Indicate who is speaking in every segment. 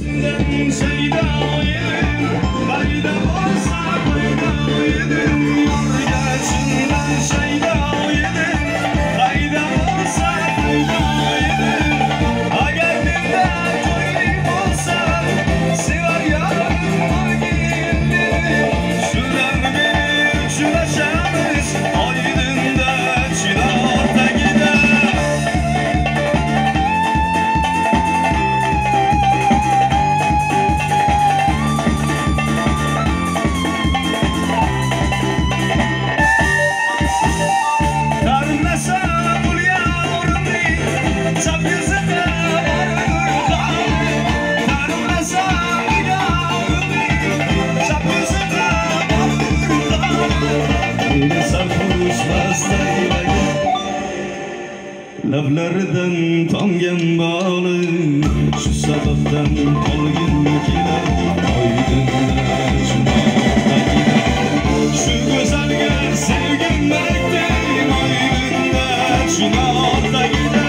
Speaker 1: Lablardan tomgan boli shu sababdan qolgin kelar oydinda chinoqdagida shu go'zalga sevgim barakdin oydinda chinoqdagida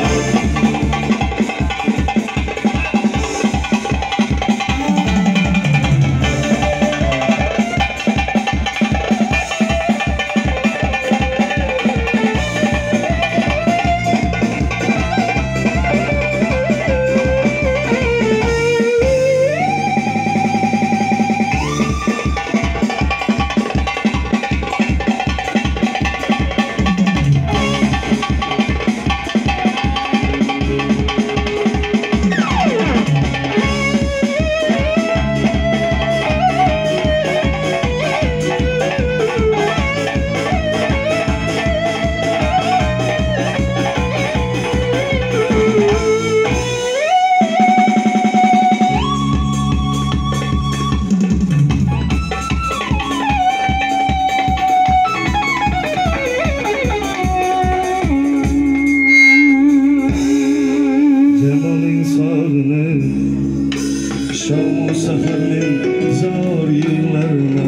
Speaker 1: Şam seferin zor yıllarına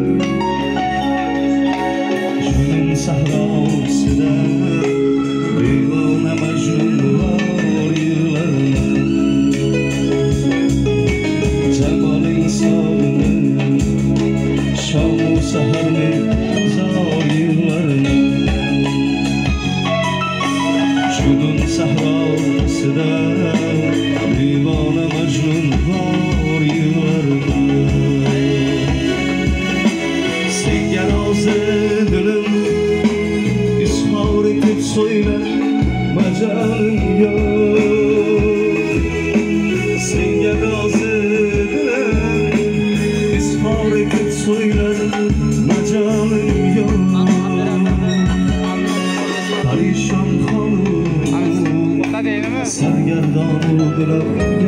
Speaker 1: Şunun sahrasında Divane Mecnun var yıllarına Cemalin sağını Şam seferin zor yıllarına Şunun sahrasında Divane Mecnun var yıllarına Senga rozi dilim ishor etib so'yla majolim yo'q Senga rozi dilim ishor etib so'yla majolim yo'q Parishon qolib sargardon o'ldirib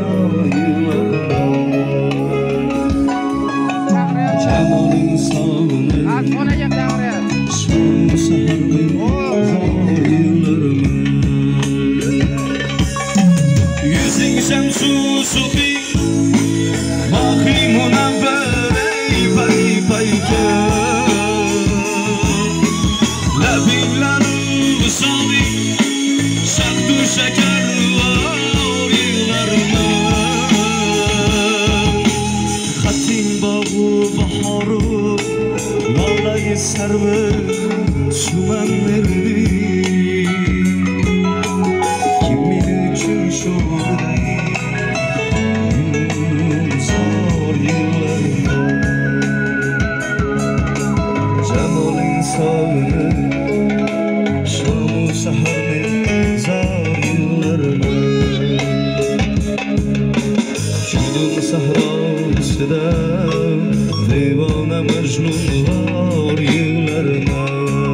Speaker 1: Cemalin sağını Şam seherden zor yıllarıma Yüzün şemsu sufi Baki münevver ey pay pay Labinlerin vısali Şaktu şeker var yıllarıma Hatim bağı baharı Laleyi serve Sümen verdi Kimin için şuradayım Zor yıllarımda Cemalin sağını Şam-ı sehermin zor yıllarına Şunun sahrasında Divane Mecnun var yıllarına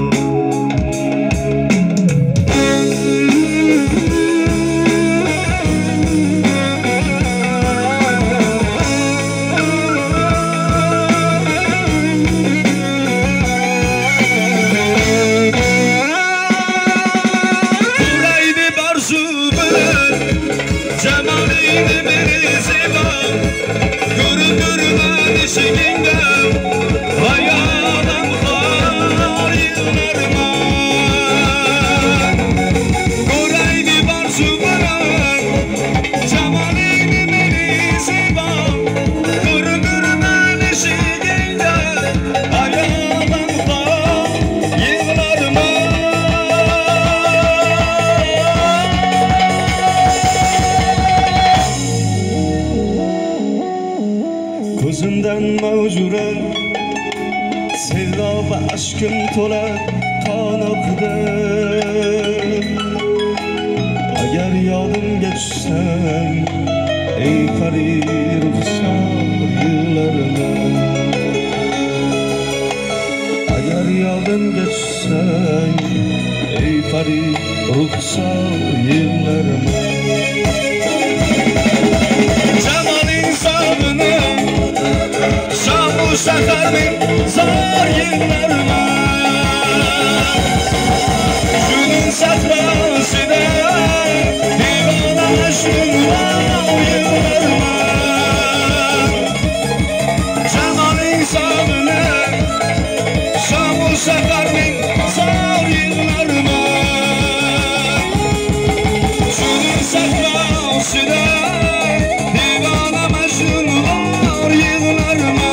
Speaker 1: Kuraydı barzu bilen Cemalini bir zeba Görüp görüp eşiğinde Hayal sendan mavjuran sevdo va aşkım to'la qoniqdi. Agar yodimga tushsang ey pari ruxsor yillarima, agar yodimga tushsang ey pari ruxsor yillarima. Jamoling sog'inib shamu shaharning zor yillarima, shuning sahrosida devona Majnun yillarima. Jamoling sog'inib shamu shaharning zor yillarima, shuning sahrosida devona Majnun yillarima.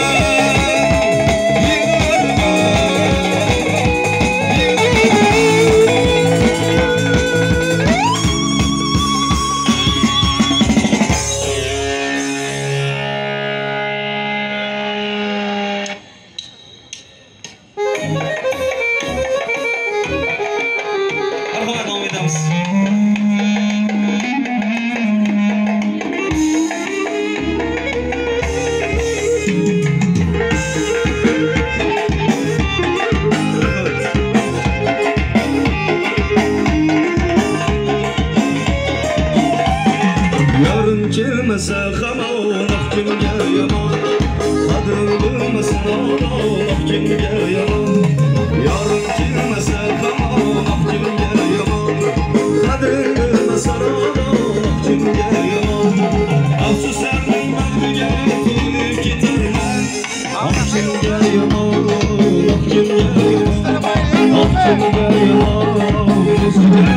Speaker 1: Yarın kelmese hamonoq kimga yomon, qadrin bilmasin odonoq kimga yomon. Yarın kelmese hamonoq kimga yomon, qadrin bilmasin odonoq kimga yomon. Afsuslarning bag'riga to'lib ketarman, oq kimga yomon, oq kimga yomon, oq kimga yomon.